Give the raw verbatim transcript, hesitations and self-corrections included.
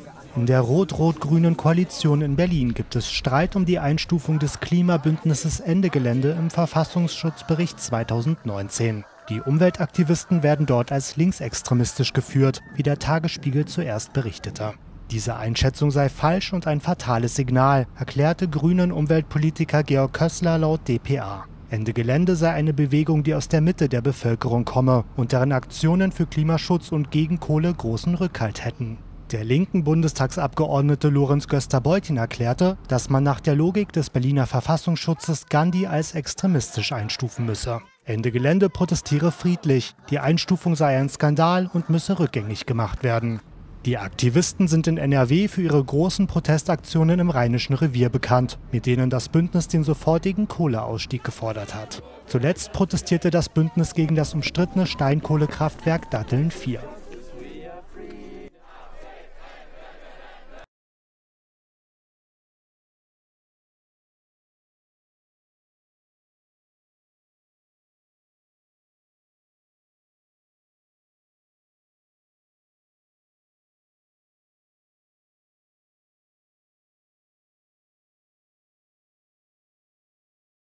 In der rot-rot-grünen Koalition in Berlin gibt es Streit um die Einstufung des Klimabündnisses Ende Gelände im Verfassungsschutzbericht zweitausendneunzehn. Die Umweltaktivisten werden dort als linksextremistisch geführt, wie der Tagesspiegel zuerst berichtete. Diese Einschätzung sei falsch und ein fatales Signal, erklärte grünen Umweltpolitiker Georg Kössler laut d p a. Ende Gelände sei eine Bewegung, die aus der Mitte der Bevölkerung komme und deren Aktionen für Klimaschutz und gegen Kohle großen Rückhalt hätten. Der linken Bundestagsabgeordnete Lorenz Göster-Beutin erklärte, dass man nach der Logik des Berliner Verfassungsschutzes Gandhi als extremistisch einstufen müsse. Ende Gelände protestiere friedlich, die Einstufung sei ein Skandal und müsse rückgängig gemacht werden. Die Aktivisten sind in N R W für ihre großen Protestaktionen im Rheinischen Revier bekannt, mit denen das Bündnis den sofortigen Kohleausstieg gefordert hat. Zuletzt protestierte das Bündnis gegen das umstrittene Steinkohlekraftwerk Datteln vier.